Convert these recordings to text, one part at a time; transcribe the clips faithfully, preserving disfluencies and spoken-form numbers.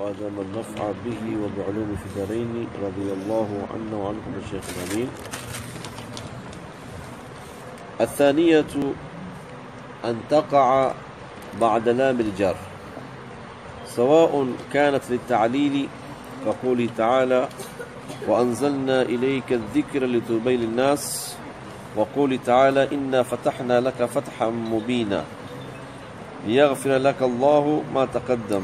وأدام النفع به وبعلوم في دارين رضي الله عنا وعنكم الشيخ الأمين. الثانية أن تقع بعد لام الجر سواء كانت للتعليل كقوله تعالى وأنزلنا إليك الذكر لتبين للناس، وقوله تعالى إنا فتحنا لك فتحا مبينا ليغفر لك الله ما تقدم.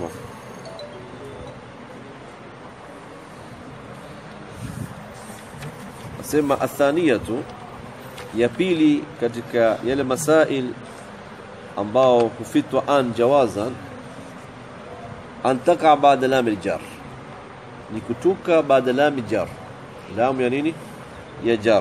سمع الثانية ya pili katika yale masail ambao hufitwa an jawazan antaka baada lam aljar, ni kutuka baada lam aljar. Lam ya nini? Ya jar.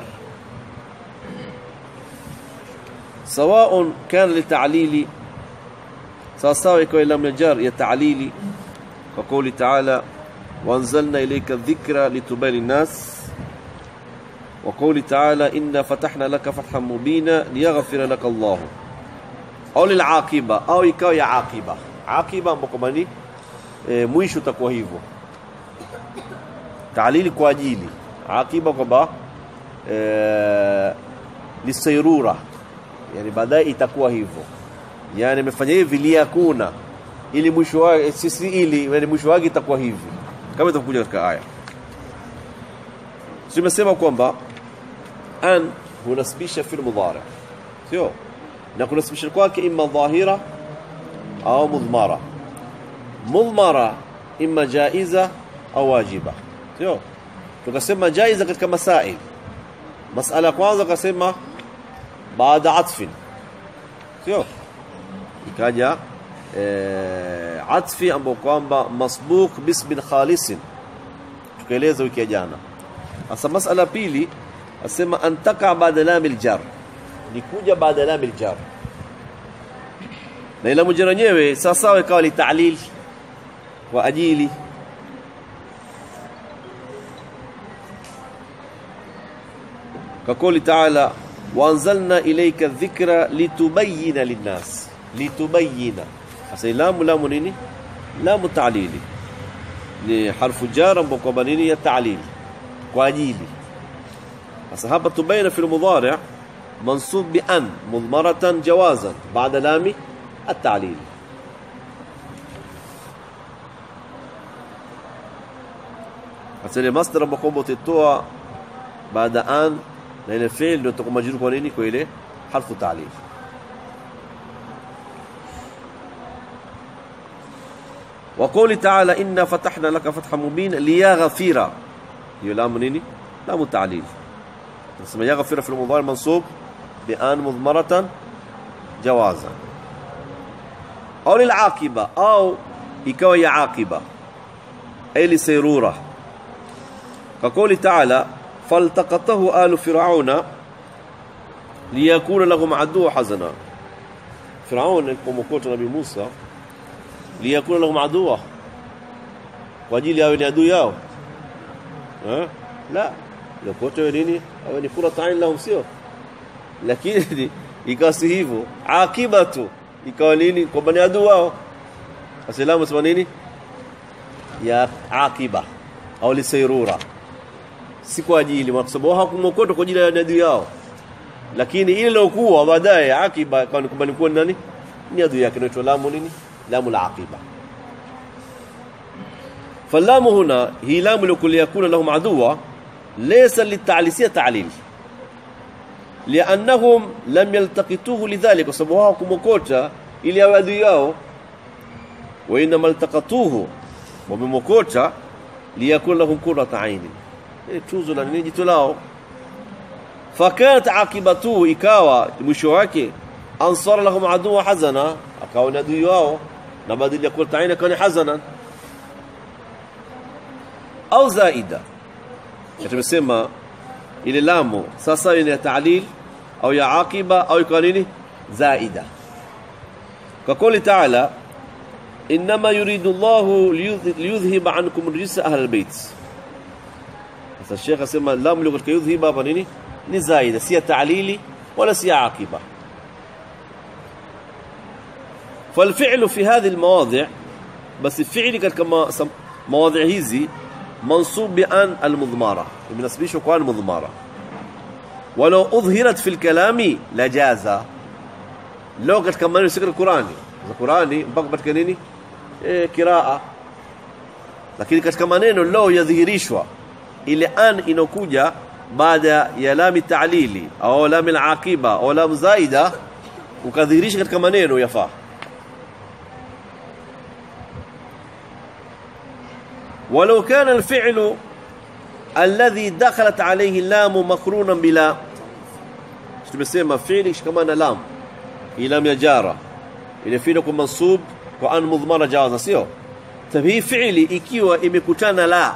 سواء كان للتعليل سواء يكون lam aljar ya ta'lili وقول تعالى وانزلنا اليك الذكر لتبين للناس، وقول تعالى إنا فتحنا لك فتحا مبينا ليغفر لك الله، أو للعاقبة أو يكاو يا عاقبة. عاقبة مقبني مwisho utakuwa hivyo, تعليل kwa ajili, عاقبة kwamba lisayrura, yani baadaye itakuwa hivyo, yani amefanya hivi liyakuna, ili mwisho wake sisi, ili yani mwisho wake itakuwa hivi, kama itakuja katika aya. Tumesema kwamba an hunasibisha fil mudhari, sio? Na kunasibisha kwake imma dhahira au mudmara. Mudmara imma jaiza au wajiba, sio? Tukasema jaiza katika masail. Masala kwanza kasema baada atfin, sio? Ikaja eh atfi ambao kwamba masbuq bismin khalisin, tukaeleza wiki jana. Asa masala pili asema antaka baada lam aljar, ni kuja baada lam aljar, na ila mujara yenyewe sawa ikawa li ta'lil kwa ajili. Kakuli ta'ala waanzalna ilayka dhikra litubayyana linnas, litubayyana. Asa lam lam nini? Lam ta'lili, ni harfu jar ambao kwa nini ya ta'lil kwa ajili. Sasa hapa tubaina fi al-mudhari' mansub bi an mudmaratan jawazan ba'da lami at-ta'lil. Sasa ile masdar ambao utatoa baada an na ile fi'l ndio utakuwa majrur kwa nini? Kwa ile harfu ta'lil. Wa qawli ta'ala inna fatahna laka fathan mubina liyaghfira, hiyo lamu nini? lamu ta'lil. اسمه يغفر في المضارع منصوب بأن مضمرة جوازا، أو للعاقبة أو يكوي عاقبة أي لسيرورة، كقول تعالى فالتقطه آل فرعون ليكون لهم عدو حزنا. فرعون المقوت نبي موسى ليكون لهم عدو وجيل ياو عدو ياو، ها لا yokote nini au ni qurrat ain lahum, sio? Lakini ikasi hivyo akibatu ikawa nini kwa bani adu wao. Asalamu sema nini ya akiba au lisayrura, si kwa ajili, kwa sababu hakumokoto kwa ajili ya adu yao, lakini ile lokuwa baadaye akiba kwa kubani kwa nani ni adu yake, inaitwa lamu nini? Lamu al-aqiba. Falamu huna hi lamu likuliyakuna lahum aduwa ليس للتعليسية تعليل، لأنهم لم يلتقطوه لذلك وسبوها كموكوتا إلي أودو ياو، وإنما التقطوه وبموكوتا ليكون لهم قرة عين، تشوزوا لنجي تلاو. فكانت عاقبته إكاوة مشوعك أنصار لهم عدو حزنا، أكاو ندو ياو نبادل يقول تعين كان حزنا أو زائدة. Tumesema ile lamu sasa ni ta'lil au ya aqiba au iko nini zaida. Kwa kauli Ta'ala inma yuridu Allahu liyudhhiba ankum rijsa ahli albayt. Sasa Sheikh asema lamu ile kwa yudhhiba hapa nini? Ni zaida, si ta'lili wala si aqiba. فالفعل في هذه المواضع بس الفعل كما mawadhi hizi mansub bi an al-mudmara, imenasibishwa kwa al-mudmara. Walau udhirat fi al-kalami la jaza, leo katika maneno ya Qur'ani za Qur'ani mpaka katika nini eh kiraa, lakini katika maneno leo yadhihirishwa ile an inokuja baada ya lam ta'lili au lam al-aqiba au lam zaida, ukadhihirisha katika maneno yafaa. ولو كان الفعل الذي دخلت عليه اللام مقرونا بلا، tumesema fi'li shikamana lam ila yajara ile fi'li kwa mansub kwa an mudmara jawaza, sio tabii. Fi'li ikiwa imekutana la,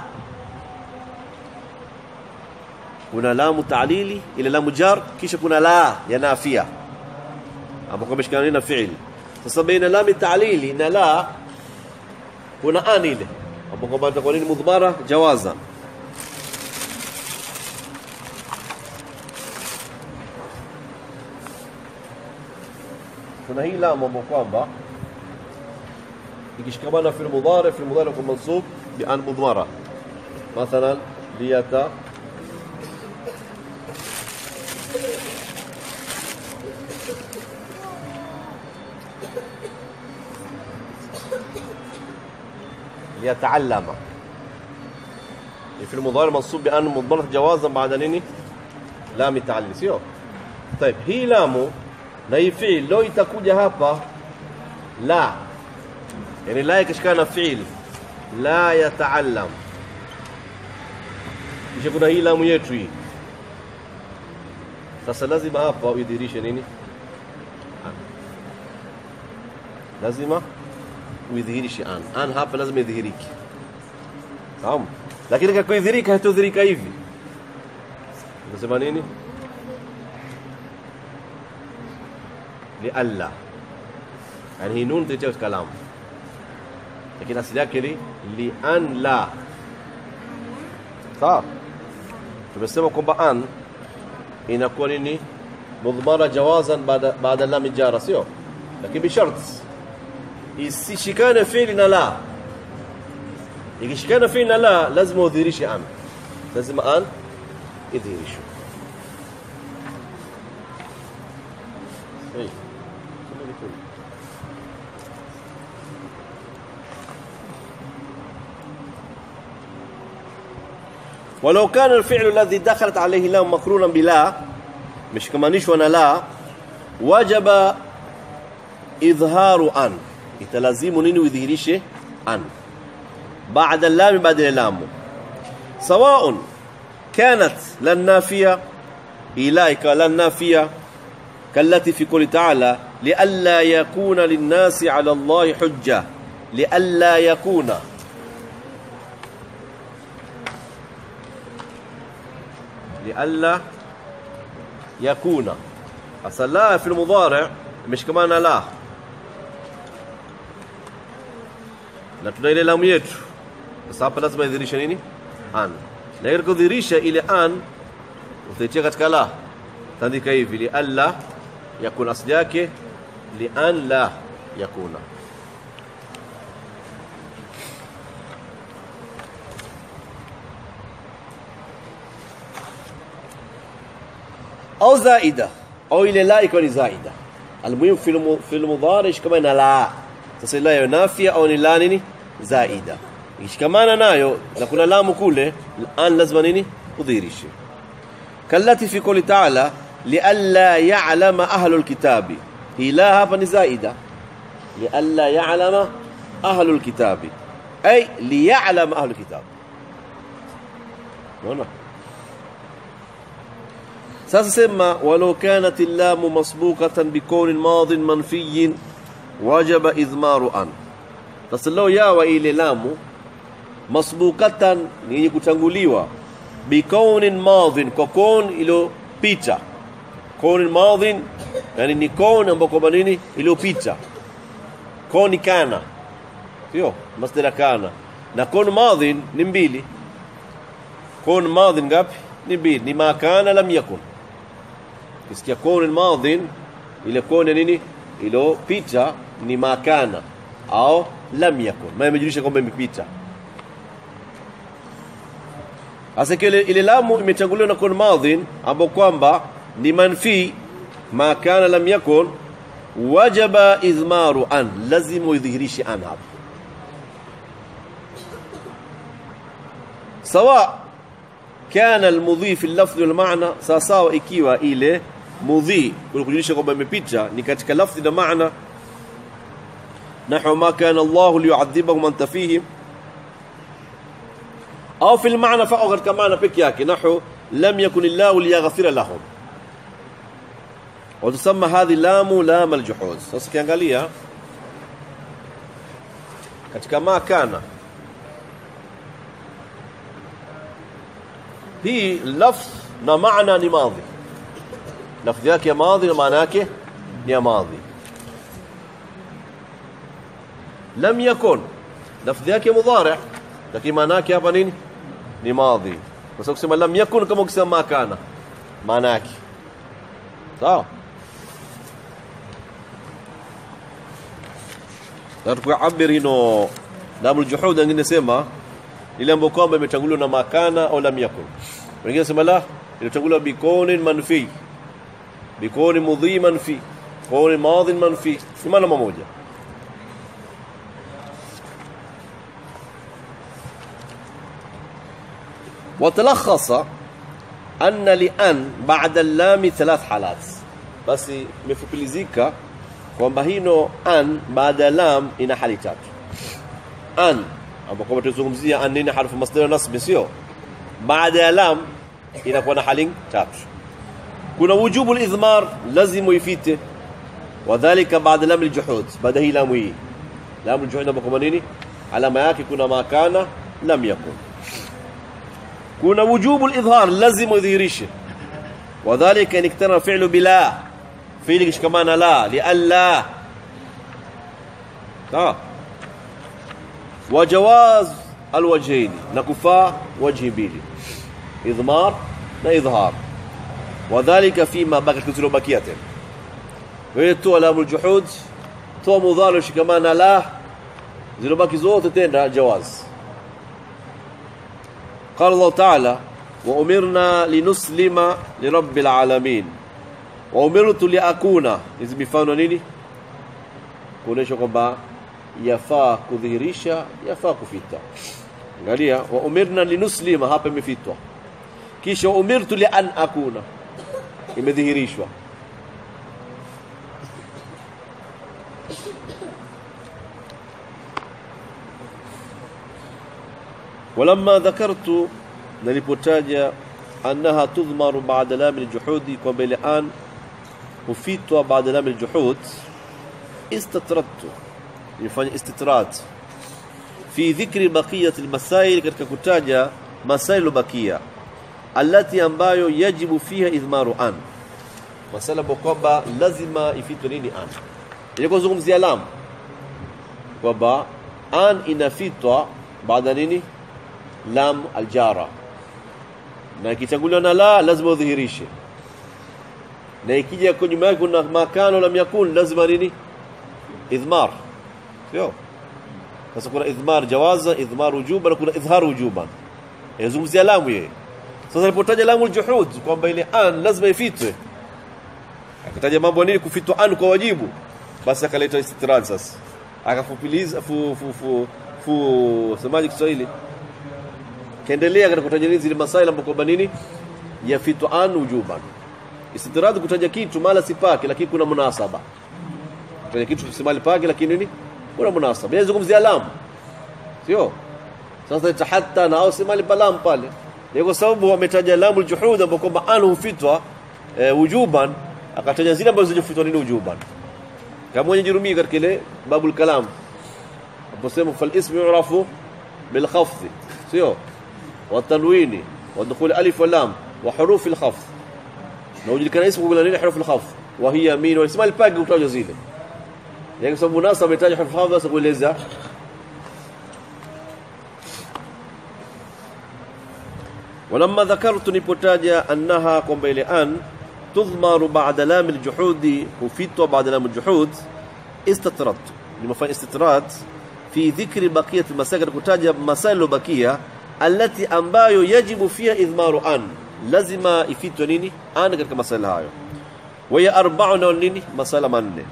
kuna lamu ta'lili ila lamu jar, kisha kuna la ya nafia ambapo mshikana na fi'li. Sasa baina lam ta'lili na la kuna an ile ambapo kwa itakuwa ni mudmara jawaza. Kuna hii lamu ambapo kwamba ikishikamana fi mudhari fi mudhari kwa mansub bi an mudmara, mathalan liyata ليتعلم في المضارع منصوب بأن مضمرة جوازا بعد نيني لام التعليل، سيو. طيب هي لامو na hii fi'il leo itakuja hapa la, yani la ikishikana fi'il la yata'allam, kisha kuna hii lamu yetu hii. Sasa lazima hapa uidhirishe nini? Lazima uidhirishe an. An hapa lazima idhihirike, sawa? Lakini kwa kuidhirika hatudhirika hivi, unasema nini? لألا، يعني هي نون تجاوز كلام، لكن أصل yake ni لأن لا، sawa. Tumesema kwamba an inakuwa nini? mudmara jawazan baada baada lam jara, sio? Lakini bisharti isishikane fi'li na la. Ikishikana fi'li na la lazima udhirishe an, lazima an idhirishe. ولو كان الفعل الذي دخلت عليه لام مقرونا بلا، مش كمانيش وانا لا، وجب إظهار أن، يتلازم نينو يظهريشه أن بعد اللام بعد اللام، سواء كانت للنافية إليك للنافية كالتي في قوله تعالى لئلا يكون للناس على الله حجة، لئلا يكون لئلا يكون، أصل لا في المضارع مش كمان لا، na tuna ile lamu yetu. Sasa hapa lazima idhirisha nini? An. Na ile kudhirisha ile an utaitia katika la, tandika hivi li alla yakuna, asli yake li an la yakuna. au zaida au ile la iko ni zaida. Almuhimu fi al-mudhari kama na la, sasa la yunafia au ni la nini zaida, ikishikamana nayo na kuna lamu kule an lazima nini udhirishe. kallati fi qawli ta'ala lialla ya'lama ahlul kitabi, hi la hapa ni zaida, lialla ya'lama ahlul kitabi ay liya'lama ahlul kitabi. Unaona? Sasa sema walau kanat al-lamu masbuqatan bi qawlin madin manfiyin wajaba idhmaru an. Sasa leo yawa ile lamu masbuqatan ni kutanguliwa bi qawlin madin, kwa kaun iliyopita. Kaun madin yani ni kaun ambako manini iliyopita. Kaun kana, sio masdar kana, na kaun madin ni mbili. Kaun madin ngapi? Ni mbili, ni ma kana lam yakun. Kisikia kaun madin ile kaun nini iliyopita ni makana au lam yakun, ma imejulisha kwamba imepita. Hasa kile ile lamu imetanguliwa na kun madhin ambao kwamba ni manfi ma kana lam yakun wajaba idhmaru an, lazima idhihirishe an hapo. Sawa kana almudhi fi al-lafdh wal ma'na, sawa ikiwa ile mudhi kujulisha kwamba imepita ni katika lafdhi na maana, nahu ma kana Allah liyu'adhibahum anta fihim, au fi al-ma'na faqat kama maana pekee yake, nahu lam yakun Allah liyaghfira lahum, وتسمى هذه لام لام الجحود. Sasa kiangalia katika ma kana hii lafz na maana ni madhi, lafzi yake ya madhi na maana yake ni ya madhi. Lam yakun lafzi yake mudhari, lakini maana yake hapa nini? Ni madhi. Kwa sababu kusema lam yakun kama ukisema ma kana maana yake sawa. Na tukuabiri hino lamul juhud, wengine sema ile ambayo kwamba imetanguliwa na makana au lam yakun, wengine sema la imetanguliwa bikoni manfi, bikoni mudhi manfi, koni madhi manfi, ni maana moja. وتلخص أن لأن بعد اللام ثلاث حالات. بس مفupilizika kwamba hino an baada lam ina hali tatu. An ambapo kama tuzungumzia an ni harfu masdar nasb, sio? Baada ya lam inakuwa na hali tatu. Kuna wujubu al-idhmar, lazima ifite, wadhālika baada lam al-juhud, baada hii lam hii lam al-juhud ambapo nini alama yake kuna makana lam yakun. Kuna wujubu al-idhhar, lazima idhihirishe, wadhālika in iktara fi'lu bila, fi'li kishikamana la li alla ta wa jawaz alwajhain, na kufaa wajhi mbili, idhmar na idhhar, wadhālika fima baki kuzilobakia tena wewe tu alamul juhud tu mudhari shikamana la, zilobaki zote tena jawaz. قال الله تعالى وأمرنا لنسلم لرب العالمين وأمرت لأكون. hizi mifano nini? kuonesha kwamba yafaa kudhihirisha, yafaa kufita. Angalia wa umirna linuslima, hapa imefitwa, kisha umirtu li an akuna imedhihirishwa. ولما ذكرت nilipotaja annaha tudhmaru ba'da lam al-juhud, kwamba ile an hufitwa baada lam al-juhud, istatradtu, nifanya istitrat fi dhikri baqiyat al-masail, katika kutaja masail bakia allati ambayo yajibu fiha idhmaru an, masala kwamba lazima ifitwe nini an. Ile kuzungumzia lam kwamba an inafitwa baada nini lam aljara, na ikitanguliwa na la lazima udhihirishe, na ikija kwa nyuma yake kuna makano lam yakun lazima nini idhmar, sio? Sasa kuna idhmar jawaza, idhmar wujuban, kuna idhhar wujuban, yazungumzia lamu yeye. Sasa alipotaja lamu aljuhud kwamba ile an lazima ifitwe, akataja mambo nini kufitwa an kwa wajibu, basi akaleta istitrad. Sasa akafupiliza fu fu fu, fu semaji Kiswahili, kaendelea katika kutaja zile masaila ambapo kwa nini yafitwa an wujuban. Istitrad kutaja kitu mala sipake, lakini kuna munasaba, kutaja kitu kisimali pake lakini nini kuna munasaba, yazungumzia lam, sio? Sasa tahatta na au simali palam pale, ni kwa sababu wametaja lamul juhud ambapo kwamba an hufitwa e, wujuban, akataja zile ambazo zilifitwa nini wujuban, kama mwenye jirumi katika ile babul kalam aposema fal ismu yu'rafu bil khafd, sio? والتنوين ودخول الف واللام وحروف الخفض. نوجد كان اسمه قلنا لنا حروف الخفض وهي مين والاسم الباقي وتاج زيله، يعني سبب مناسبه يحتاج حرف الخفض بس اقول لذا. ولما ذكرت نبوتاجا انها قم بين ان تضمر بعد لام الجحود وفيت بعد لام الجحود، استطردت لما فان استطراد في ذكر بقيه المسائل، كتاجا مسائل بقيه allati ambayo yajibu fiha idhmaru an, lazima ifitwe nini an katika masala hayo. Wa ya arba'una nini masala manne.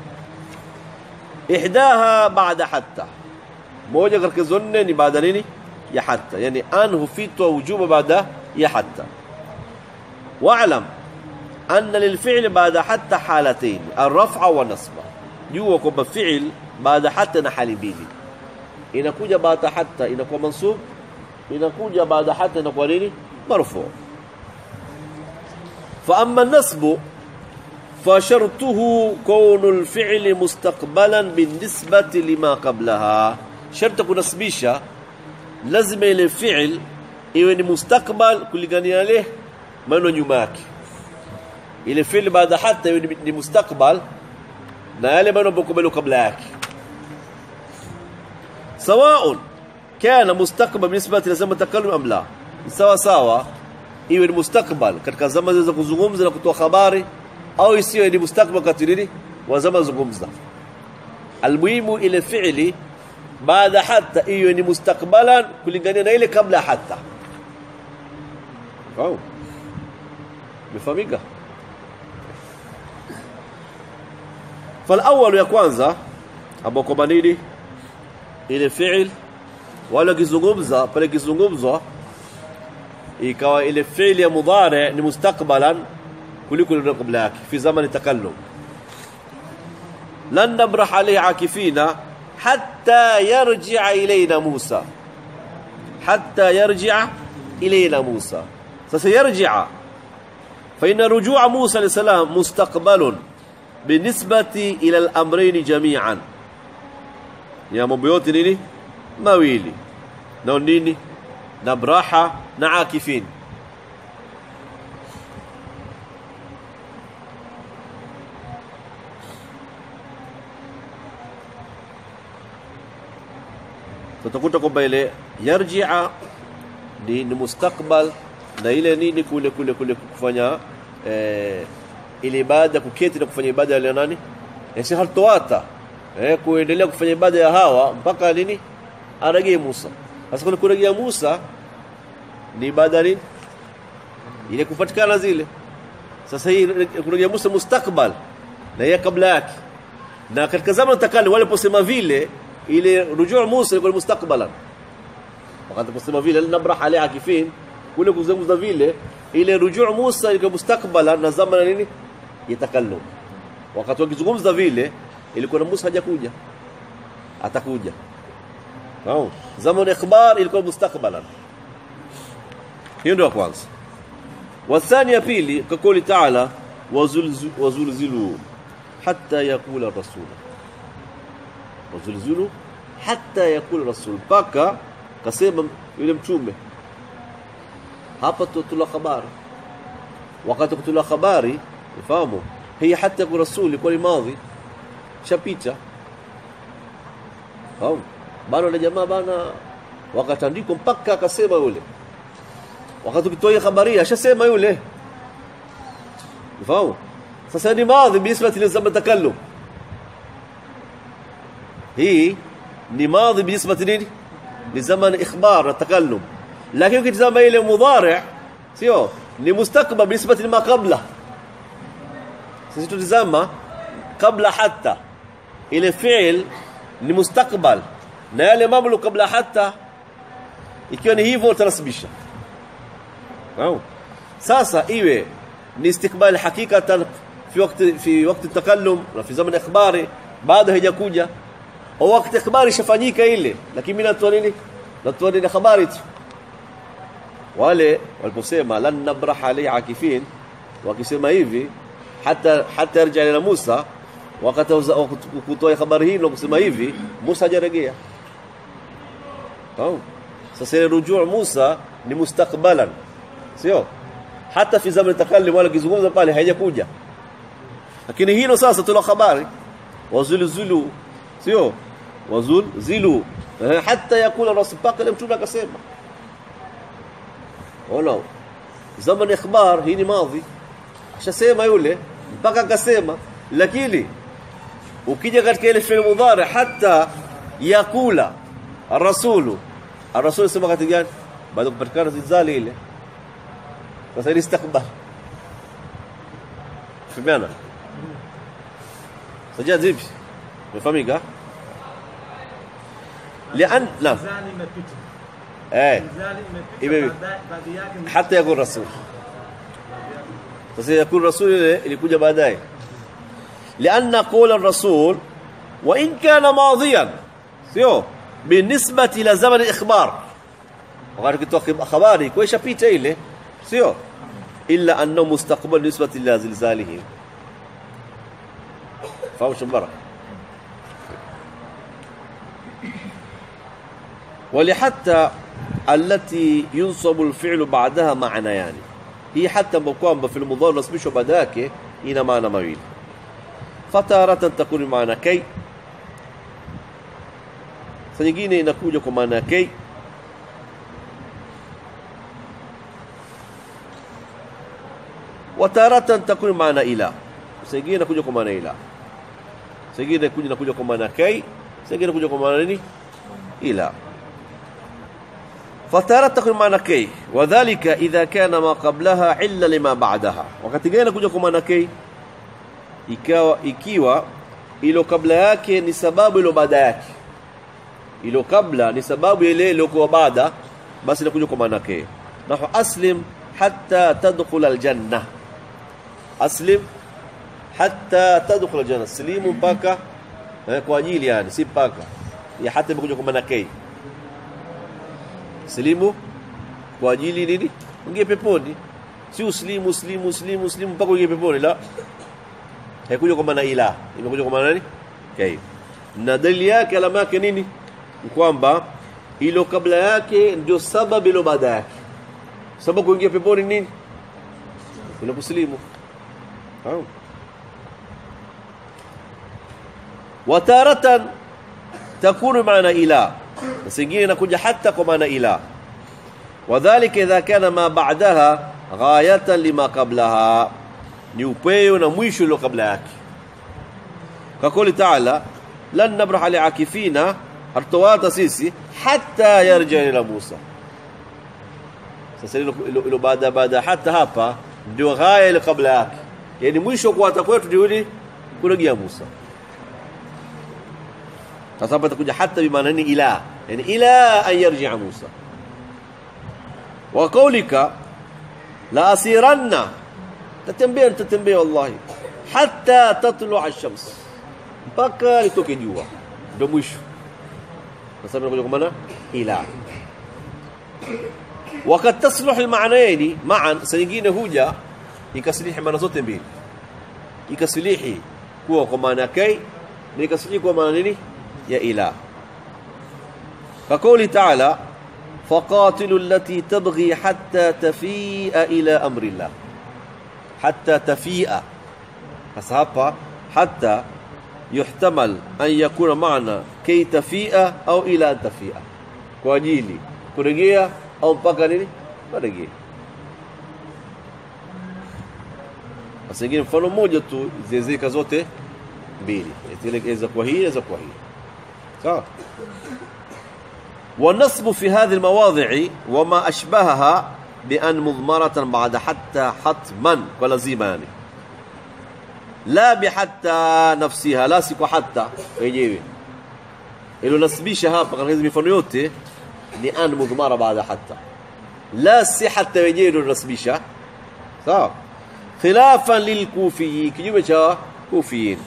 Ihdaha ba'da hatta, moja katika zonne ni baada nini ya hatta, yani an hufitwa wujuba baada ya hatta. Wa'lam anna lilfi'l baada hatta halatayn, ar-raf'a wa nasba. Jua kwamba fi'l baada hatta na hali mbili, inakuja baada hatta inakuwa mansub, inakuja baada hatta inakuwa nini marfu. Fa amma an-nasbu fa shartuhu kunu al-fi'l mustaqbalan bin-nisbati lima qablaha. Shartu kunasbisha lazima ile fi'l iwe ni mustakbal kulingana yale maneno nyuma yake. Ile fi'l baada hatta iwe ni mustakbal na yale maneno mkubali kabla yake. Sawaun kana mustakbal binisbati lazima takallum am la, sawa sawa iwe ni mustakbal katika zama za kuzungumza na kutoa habari, au isiwe ni mustakbal katika nini wa zama zungumza. Almuhimu ile fi'li baada hatta iwe ni mustakbalan kulingana na ile kabla hatta. Wow, mfahimika. فالأول ya kwanza ambao kwa nini ile fi'l wala kizungumza pale kizungumzwa ikawa ile fi'l ya mudhari ni mustakbalan kuliko ile kabla yake fi zaman takallum. lan nabrah alayhi akifina hatta yarji'a ilayna Musa, hatta yarji'a ilayna Musa. Sasa yarji'a fa inna ruju'a Musa alayhi salam mustaqbalun بالنسبة إلى الأمرين جميعا. يا مبيوت نيني ماويلي نون نيني نبراحة نعاكفين. فتقول تقول بيلي يرجع نين مستقبل na ile nini kule kule kule kufanya eh, ile ibada kuketi na kufanya ibada ya nani yasi haltoata eh kuendelea kufanya ibada ya hawa mpaka nini arejee Musa. Sasa kule kurejea Musa ni ibada nini ile kupatikana zile. Sasa hii kurejea Musa mustakbal na yeye kabla yake, na katika zama takali wale posema vile ile rujuu Musa ilikuwa mustakbalan, wakati posema vile nabrah alayhi akifin kule kuzungumza vile ile rujuu Musa ilikuwa mustakbalan na zama nini yatakallum. Wakati wakizungumza vile ilikuwa Musa hajakuja, atakuja. Sawa, zaman ikhbar ilikuwa mustakbalan. Hiyo ndio kwanza. Wathani ya pili kwa kauli Taala wazulzilu hatta yakula rasul, wazulzilu hatta yakula rasul, paka kasema yule mtume hapa tutula habari. Wakati kutula habari ufahamu hii hata kwa rasuli kwa madhi shapita. Au bana na jamaa bana wakatandiko mpaka akasema yule, wakati ukitoa habari ashasema yule ufahamu. Sasa ni madhi binisbati lizama takallum, hii ni madhi binisbati nini lizaman ikhbar na takallum. Lakini ukitazama ile mudhari sio ni mustakbal binisbati lima qabla. Sisi tutazama kabla hatta ile fi'l ni mustakbal na yale mambo kabla hatta, ikiwa ni hivyo utanasibisha. Au sasa iwe ni istikbal hakikatan fi wakati fi wakati takallum na fi zaman ikhbari baada hajakuja, au wakati ikhbari shafanyika ile, lakini mimi natoa nini natoa nini habari tu. Wale waliposema lan nabrah alayhi akifin, wakisema hivi hata hata yarja ila Musa, wakati kutoa habari hii na kusema hivi Musa hajarejea. Sawa, sasa ile rujuu Musa ni mustakbalan, sio hata fi zaman takallim wala kizungumza pale haijakuja. Lakini hilo sasa tuna habari wazulzulu, sio wazulzilu hata yakula rasul, paka ile mtume akasema. Ona zaman ikhbar hii ni madhi ashasema yule mpaka akasema. Lakini ukija katika ile fi'l mudhari hata yakula ar-rasulu, ar-rasul sema katika gani baada kupatikana zilzali ile. Sasa ile istakbal. Fahamiana? Sajad zipi? Umefahamika? لأن لا ايه حتى يكون رسول بس يكون رسول اللي يكون بعدين لأن قول الرسول وإن كان ماضيا سيو بالنسبة إلى زمن الإخبار وقال كنت أخباري كويس شبيت إله سيو إلا أنه مستقبل بالنسبة إلى زلزاله فهو شبرك ولحتى التي ينصب الفعل بعدها معنى يعني هي حتى مقام في المضارع نصبشه بداك هنا معنى مويل فتارة تكون معنى كي سنجيني inakuja kwa maana kay wataratan takun maana ila singine inakuja kwa maana ila singine inakuja kwa maana kay singine inakuja kwa maana nini ila فتارة تكون معنى كي وذلك إذا كان ما قبلها علة لما بعدها wakati gani inakuja kwa maana kay ikawa ikiwa ilo kabla yake ni sababu ilo baada yake ilo kabla ni sababu ile ile kwa baada basi inakuja kwa maana kay nahu aslim hatta tadkhul aljanna aslim hatta tadkhul aljanna slimu mpaka kwa ajili yani si mpaka ya hata imekuja kwa maana kay slimu kwa ajili nini ungie peponi si uslimu uslimu uslimu uslimu mpaka ungie peponi la haikuja kwa maana ila imekuja kwa maana nini kay na dalili yake alama yake nini kwamba ilo kabla yake ndio sababu ilo baada yake sababu kuingia peponi nini ilo kuslimu sawa wataratan takunu maana ila singine inakuja hata kwa maana ila wadhālika idha kana ma ba'daha ghayatan lima qablaha ni upeo na mwisho ilo kabla yake kwa kauli taala lan nabraha li'akifina hartawata sisi hatta yarja ila Musa sasa ilo ilo baada baada hata hapa ndio ghaya ile kabla yake yani mwisho kwa atakwetu ndio kurejea Musa sasa hapa takuja hata bi maana ni ila yani ila an yarji'a Musa wa qawlika la asiranna tatembea tatembea wallahi hatta tatlu'a ash-shams mpaka litoke jua ndio mwisho sasa tunakuja kwa maana ila wakati tasluhu al-ma'nayn ma'an sayingine huja ikasilihi maana zote mbili ikasilihi kuwa kwa maana kay na ikasilihi kwa maana nini ya ila فقوله تعالى فقاتلوا التي تبغي حتى تفيء إلى أمر الله حتى تفيء فسهبا حتى يحتمل أن يكون معنا كي تفيء أو إلى أن تفيء كواجيلي كورجيا أو مبكرني كورجيا asingine mfano mmoja tu zezeka zote mbili itilekeza kwa hii za kwa hii sawa والنصب في هذه المواضع وما أشبهها بأن مضمرة بعد حتى حتما ولزيما لا بحتى نفسها لا سيكو حتى يجيب إلو نسبيشها فقال هذه مفانو yote ni an mudmara baada hatta la si hatta yajidu nasbisha sawa khilafan lilkufiyin kinyume cha kufiyin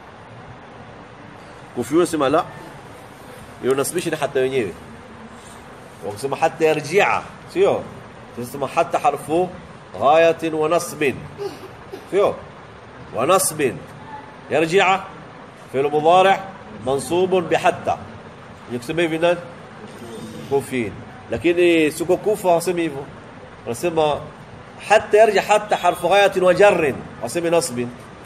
kufiyin sema la ilo nasbisha hatta wenyewe wakisema hatta yarji'a sio tunasema hatta harfu ghayatin wa nasbin sio wa nasbin yarji'a fi'l mudari' mansub bi hatta يكسب بينان كوفين لكن سكو كوفة وسمي hivyo wanasema حتى يرجع حتى حرف غاية وجر وسمي نصب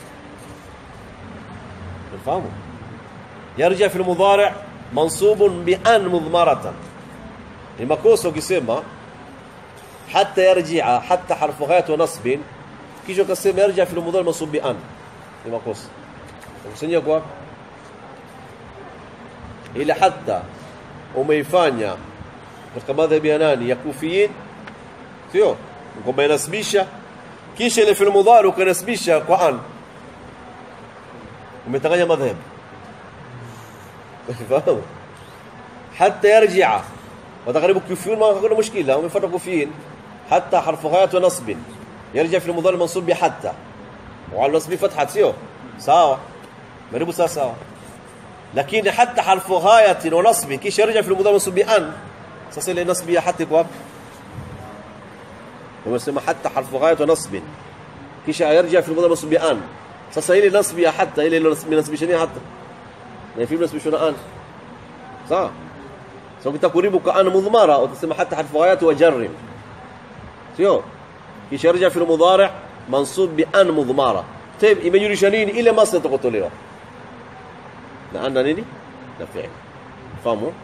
تفهموا يرجع في المضارع منصوب بأن مضمرة المكوس ukisema حتى يرجع حتى حرف غاية ونصب kisha ukasema يرجع في المضارع منصوب بأن المكوس ukusanya kwa ile hatta umeifanya katika madhhabi ya nani ya kufiyin, sio kwamba inasibisha kisha ile fi'l mudhari ukanasibisha kwa an, umetanganya madhhab. Fahamu? Hatta yarji'a وتقريبا كفيين ما كنا مشكله هم يفتحوا كفيين حتى حرف غايه ونصب يرجع في المضارع المنصوب بحتى وعلى النصب فتحه سيو sawa maribu sawa sawa, lakini hatta harfu ghayatin wa nasb kisha yarja fi al-mudhari mansub bi an. Sasa ile nasb ya hatta iko wapi? Umesema hatta harfu ghayat wa nasb kisha yarja fi al-mudhari mansub bi an. Sasa ile nasb ya hatta ile nasbishania hatta na fi nasbishana an, sawa. So kitakuribu ka an mudhmara utasema hatta harfu ghayat wa jarr, sio kisha yarja fi al-mudhari mansub bi an mudhmara. طيب imejulisha nini ile masdar itakotolewa na anna nini na fi'il. Fahamu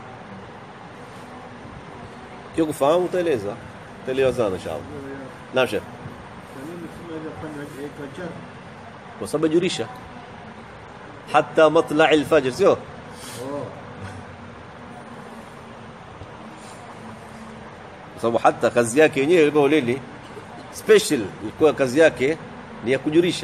kio kufahamu utaeleza utaelewa sana inshallah. Naam sheikh, kwa sababu julisha hatta matla' al-fajr, sio kwa sababu hatta kazi yake yenyewe ilikuwa lili special, ilikuwa kazi yake ni ya kujulisha.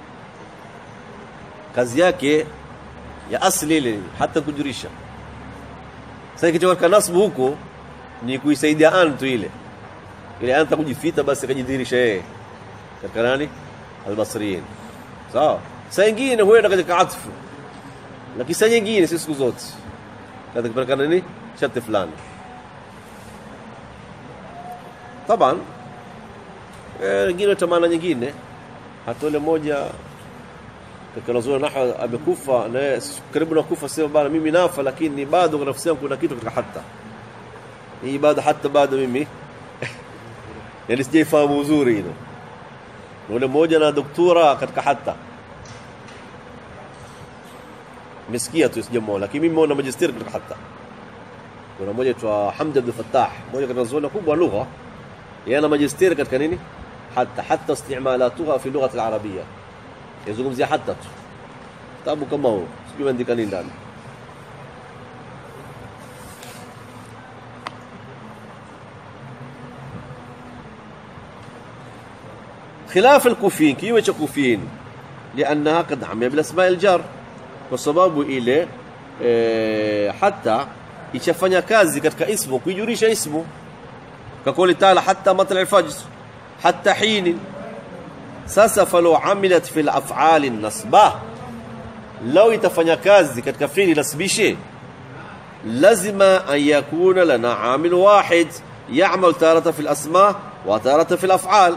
Kazi yake ya asli ile hata kujulisha. Sasa kitu kwa nasbu huko ni kuisaidia antu ile ile anta kujifita basi kujidhihirisha yeye katika nani albasriyin, sawa. Sasa nyingine huenda katika atfu, lakini sasa nyingine si siku zote katika kana nini sharti fulani. Taban eh nyingine tamana nyingine hata ile moja katika nazua nahwa amekufa na karibu na kufa, sema bana mimi nafa, lakini bado kwa nafsi yangu kuna kitu katika hatta hii bado hata bado mimi yani sijaifahamu uzuri hilo. Yule mmoja na doktora katika hatta mesikia tu sijamwona, lakini mimi nimeona magister katika hatta. Kuna mmoja aitwa Hamd Abdul Fattah, mmoja katika nazua kubwa lugha, yana magister katika nini hatta hatta istimalatuha fi lugha al-arabiyya, yazungumzia hatta tu tabu kama huo sijui andika nini ndani. خلاف الكوفيين كيف الكوفيين لانها قد عمل بالاسماء الجار وسبب ile e, hatta ichafanya kazi katika ismu kujulisha ismu kakoli taala hatta matla al-fajr hatta hin. Sasa falau amilat fil af'al an-nasbah, law itafanya kazi katika fi'li nasbishe lazima an yakuna lana amil wahid ya'mal taratan fil asma wa taratan fil af'al.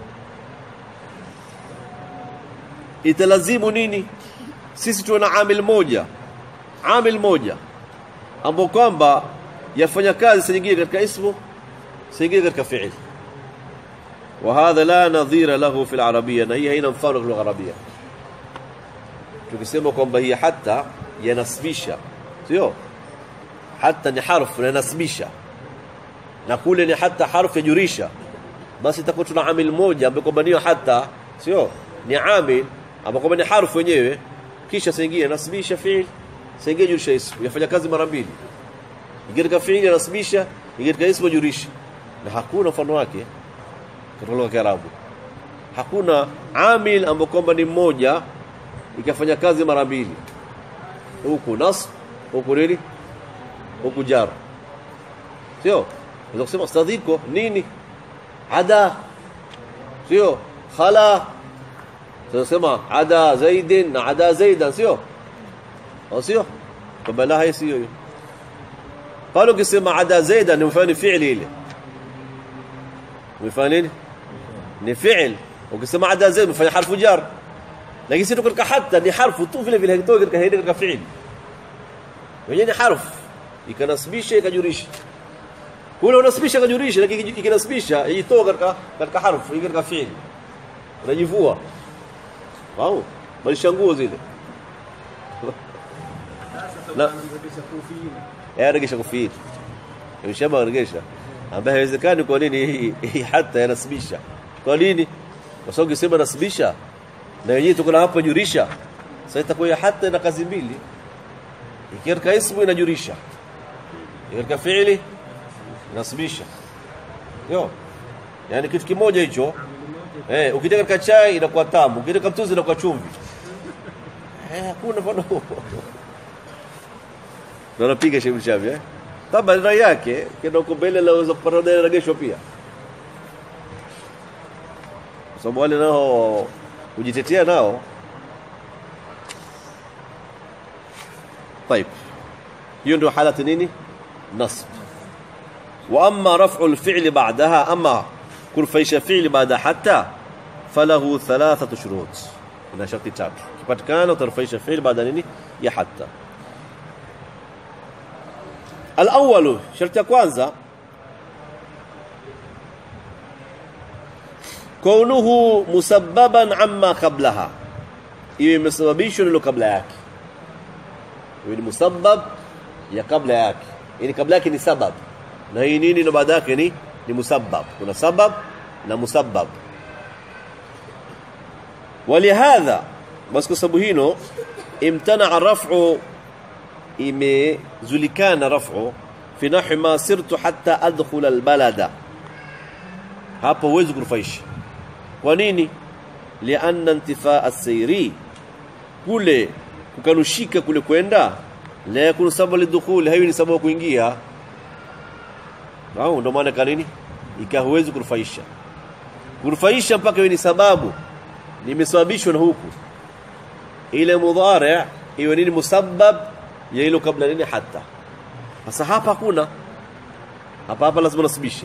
Italazimu nini sisi tuna amil moja amil moja ambao kwamba yafanya kazi sijingie katika ismu sijingie katika fi'li, وهذا لا نظير له في العربيه، na hii haina mfano kwa lugha arabia. Tukisema kwamba hii hatta yanasbisha, sio hatta ni harfu yanasbisha na kule ni hatta harfu yajurisha, basi itakuwa tuna amil moja ambapo kwamba ni hatta, sio ni amil ambapo kwamba ni harfu yenyewe kisha saingia nasbisha fi'il saingia jurisha ismu, yafanya kazi mara mbili, ingine fi'il yanasbisha ingine ismu jurisha, na hakuna mfano wake katika lugha ya Kiarabu. Hakuna amil ambapo kwamba ni mmoja ikafanya kazi mara mbili, huku nasb huku nini huku jar, sio unaweza kusema sadiko nini ada, sio khala, tunasema ada zaidin na ada zaidan, sio au sio kwamba la hai sio hiyo. Pale ukisema ada zaidan ni mfano fi'li ile mfano nini ni fi'il, ukisema ada zaid mfano harfu jar, lakini sisi tuko hatta ni harfu tu vile vile haitoki katika hili katika fi'il wenyewe ni harfu ikanasibisha ikajurisha, kule unasibisha ikajurisha, lakini ikinasibisha itoka katika katika harfu hii katika fi'il unajivua wao balisha nguo zile na ya regesha kufiri mshaba regesha ambaye haiwezekani. Kwa nini hii hata yanasibisha? Kwa nini? Kwa sababu ukisema nasibisha na yenyewe tuko hapa jurisha, sasa itakuwa hata na kazi mbili, ikirka ismu inajurisha ikirka fi'li nasibisha. Yo. Yaani kitu kimoja hicho. Eh, ukitaka katika chai inakuwa tamu, ukitaka mtuzi inakuwa chumvi. Eh, hakuna bwana. Ndio napiga Sheikh Shafi eh. Taba rai yake kidogo mbele laweza kupata dai regesho pia. Sababu wale nao kujitetea nao. طيب. hiyo ndio halati nini? Nasb. Wa amma raf'u al-fi'l ba'daha amma kurfaisha fi'l baada hatta falahu thalathatu shurut. Ina sharti tatu. Kipatikana utarfaisha fi'l baada nini? Ya hatta. الأول شرط ya kwanza كونه مسببا عما قبلها iwe imesababishwa nilo kabla yake iwe ni musabbab ya kabla yake yani kabla yake ni sabab na hii nini na baada yake ni ni musabbab kuna sabab na musabbab ولهذا basi kwa sababu hino imtana raf'u imezulikana raf'u fi nahwi ma sirtu hatta adkhula albalada hapo huwezi kurufaisha kwa nini lianna intifaa as-sayri kule kukanushika kule kwenda la yakunu sababu lidukhul hayo ni sababu kuingia au ndo maana kanini ikahuwezi kurufaisha kurufaisha mpaka iwe ni sababu limesababishwa na huku ile mudhari' iwe nini musabbab ya hilo kabla nini hatta sasa hapa kuna hapa hapa lazima nasibishe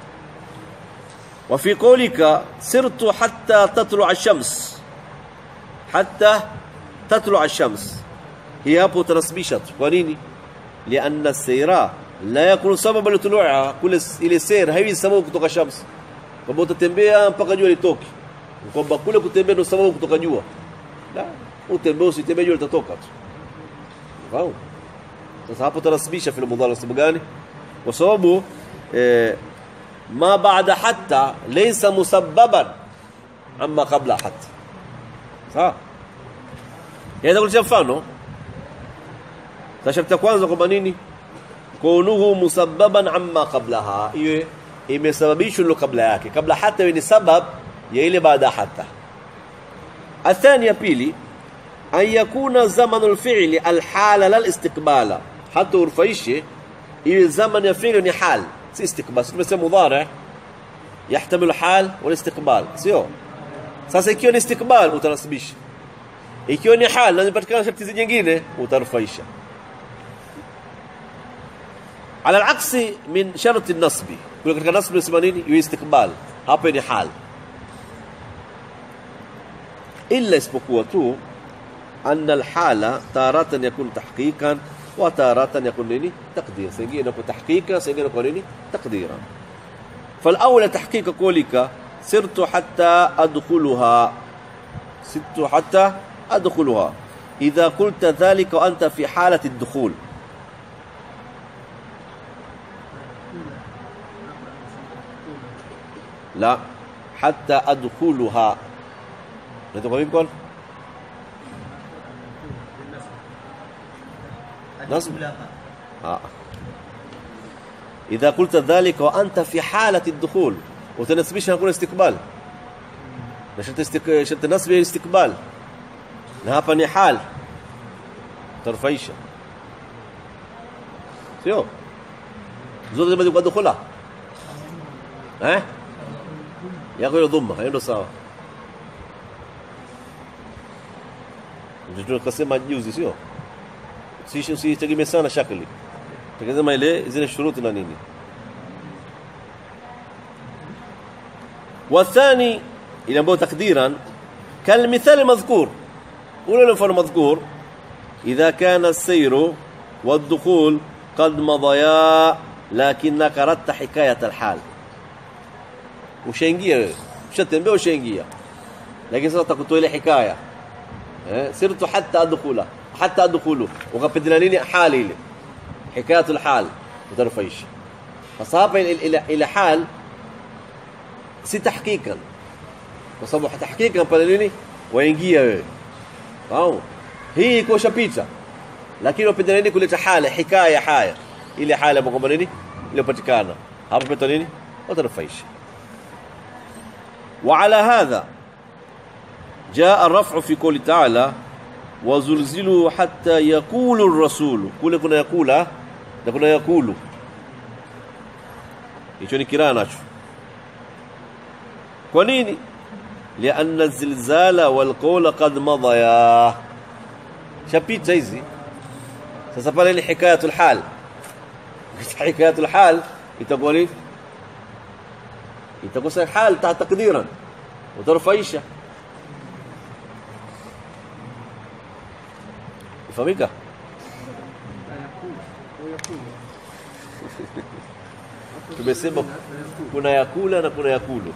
wa fi qawlika sirtu hatta tatlu'a ash-shams hatta tatlu'a ash-shams hii hapo tanasibisha kwa nini lianna sayra la yakunu sababan litulu'a kule ile sayr haiwi sababu kutoka shams kwamba utatembea mpaka jua litoke kwamba kule kutembea ndio sababu kutoka jua la utembea usitembea jua litatoka tu wow sasa hapo tanasibisha fil mudhari sababu gani kwa sababu eh, ma baada hatta laysa musabbaban amma qabla hatta sawa yaweza kulisha mfano tasharti kwanza kwamba nini kunuhu musabbaban amma qablaha iwe imesababishwa lo kabla yake kabla hata ni sabab ya ile baada hatta athania pili an yakuna zamanu al-fi'li al-hala lal-istiqbala hata urfaishe ile zaman ya fi'li ni hal si istiqbal tumesema mudhari yahtamilu hal wal istiqbal sio sasa ikiwa ni istiqbal utanasibisha ikiwa ni hal na zipatikana sharti zingine utarfaisha على العكس من شرط النصب يقول لك النصب اسمه نيني يستقبال hapa ni hal illa isipokuwa tu anna alhala taratan yakun tahqiqan wa taratan yakun nini taqdir singine kwa tahqiqa singine kwa nini taqdira فالاولى تحقيق قولك سرت حتى ادخلها سرت حتى ادخلها اذا قلت ذلك وانت في حاله الدخول لا حتى ادخلها نتقول يقول نصب اه اذا قلت ذلك وانت في حاله الدخول وتنسبش هنقول استقبال عشان تستق عشان تنسب استقبال hapa ni hal tarfaisha sio zote zibadi kwa dukhula eh yako hiyo dhamma hayo sawa ndio tukasema juzi sio sisi usitegemee sana shakli tukasema ile zile shuruti na nini والثاني ile ambayo takdiran kalmithal madhkur ule mfano madhkur idha kana as-sayru wad-dukhul qad madaya lakinaka ratta hikayat al-hal ushaingia wewe ushatembea ushaingia lakini sasa utakutoa ile hikaya eh sirtu hatta adkhula hatta adkhulu ukapendela nini hali ile hikayatul hal utarfaisha sasa hapa ile ile hal si tahqiqan kwa sababu tahqiqan pale nini waingia wewe au hii iko shapita lakini upendela nini kuleta hali hikaya haya ile hali ambayo nini iliyopatikana hapa peta nini utarufaisha. وعلى هذا جاء الرفع في قول تعالى وزلزلوا حتى يقول الرسول. kule kuna yakula na kuna yakulu, hicho ni kiraa nacho. kwa nini? لأن الزلزال والقول قد مضيا, shapita hizi. sasa pale ni hikayatul hal. hikayatul hal itakuwa ni itakuwa sa hal ta takdiran utarfaisha. ifahamika? tumesema kuna yakula na kuna yakulu.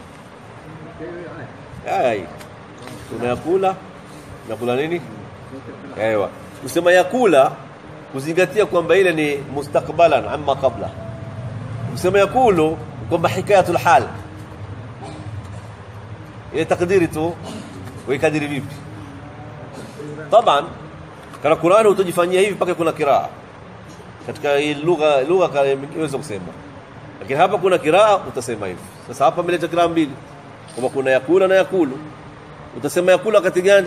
ai kuna yakula na kuna nini? aiwa kusema yakula kuzingatia kwamba ile ni mustakbalan amma qabla. kusema yakulu kwamba hikayatul hal ile takdiri tu waikadiri vipi. طبعا kana Qur'an utajifanyia hivi mpaka kuna kiraa katika lugha lugha unaweza kusema, lakini hapa kuna kiraa utasema hivi. sasa hapa mmeleta kiraa mbili kama kuna yakula na yakulu, utasema yakula wakati gani?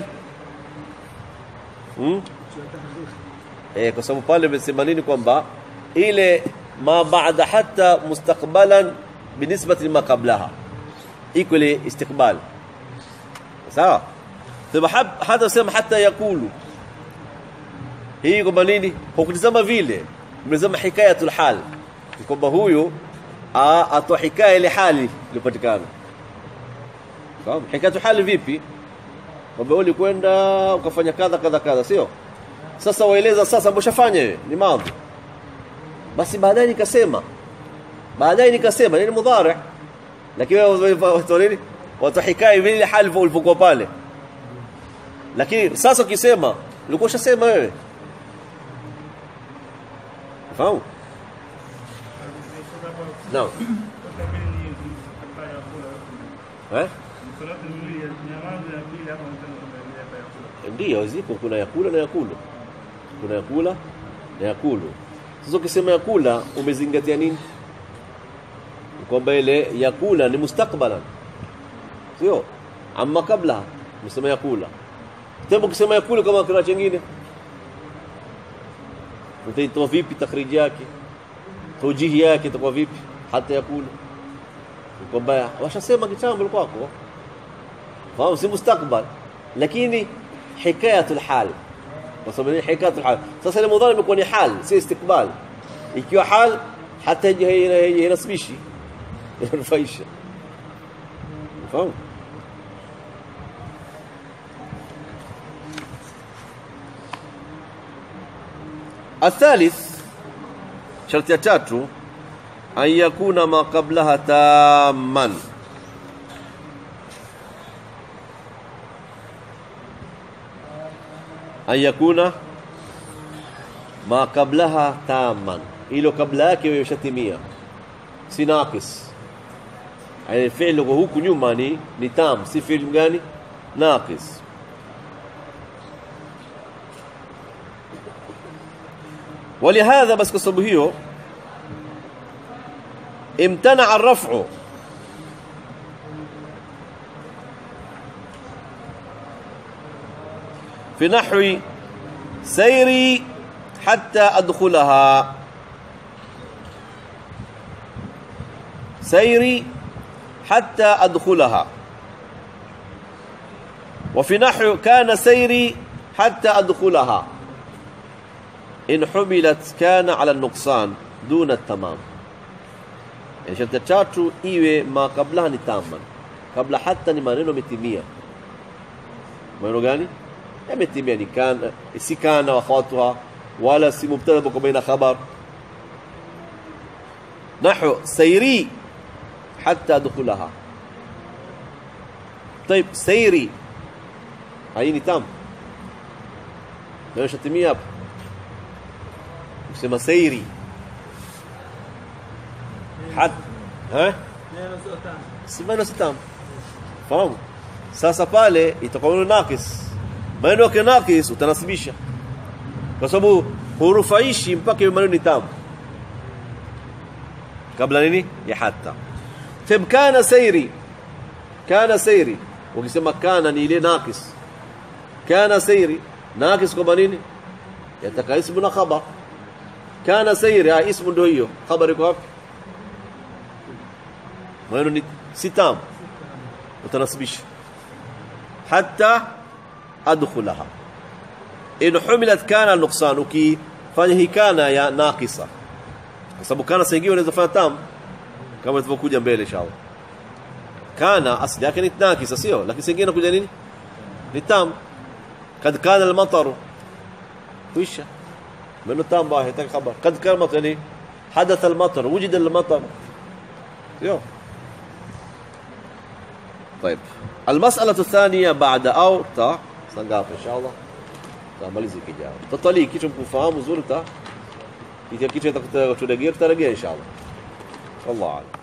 hmm? eh kwa sababu pale mmesema nini kwamba ile ma baada hatta mustaqbalan binisbati lima qablaha iko ile istiqbal. sawa? sema hata sema hata yakulu hii kwamba nini? hukutazama vile, mnazama hikayatul hal, kwamba huyo atoa hikaya ile hali iliyopatikana. sawa? hikayatul hal vipi? kwamba ulikwenda ukafanya kadha kadha kadha, sio? sasa waeleza sasa mboshafanya wewe ni madhi, basi baadaye nikasema baadaye nikasema ni mudhari, lakini watu nini watu hikaya vile hali ulipokuwa pale. lakini sasa ukisema ulikuwa ushasema wewe. fahamu? naam. eh ndio ziko, kuna yakula na yakulu, kuna yakula na yakulu. sasa ukisema yakula umezingatia nini? kwamba ile yakula ni mustakbalan, sio amma kabla. Msema yakula tembo, ukisema yakula kama kila chengine utaitoa vipi? takhrij yake tawjihi yake itakuwa vipi? hata yakula kwamba washasema kitambo kwako, fahamu, si mustakbal, lakini hikayatul hal. kwa sababu ni hikayatul hal. sasa ile mudhari imekuwa ni hal, si istiqbal. ikiwa hal hata hii inasbishi inafaisha. fahamu? الثالث شرط ya tatu an yakuna ma qablaha tamman. an yakuna ma qablaha tamman, ilo kabla yake imeshatimia, si naqis. yani fi'l huku nyuma ni ni tam, si fi'l gani? naqis. ولهذا بس كسبه هيو امتنع الرفع في نحو سيري حتى أدخلها. سيري حتى أدخلها. وفي نحو كان سيري حتى أدخلها إن حملت كان على النقصان دون التمام. يعني شرط tatu iwe ma kabla ni tamman, kabla hata ni maneno metimia. maneno gani yametimia? ni kana, si kana wa khawatuha wala si mubtada kwa baina khabar. نحو سيري حتى ادخلها. طيب سيري هاي ni tam, ndio shatimia hapo. Sema sairi had ha simana sitam. fahamu? sasa pale itakuwa naqis, maneno yake naqis utanasibisha, kwa sababu hurufaishi mpaka maneno ni tam. kabla nini ya hatta. Tab kana sayri, kana sayri ukisema kana ni ile naqis, kana sayri naqis kwa nini yataka ismu na khabar. Kana sayri ya ismu ndio hiyo, khabari kwa wapi? Maana ni sitam utanasibisha hatta adkhulaha. In humilat kana nuqsan, ukifanya hii kana ya naqisa, kwa sababu kana saingine unaweza fanya tam kama tulivyokuja mbele inshallah. Kana asli yake ni naqisa sio, lakini saingine kuja nini ni tam. Kad kana al-matar kuisha منه تام باهي تك خبر قد كلمة يعني حدث المطر وجد المطر يو. طيب المسألة الثانية بعد أو تا سنقاط إن شاء الله تعملي كجاو تطلي كيش مفهوم وزول تا إذا كيش تك تلاقيه تلاقيه إن شاء الله. الله أعلم.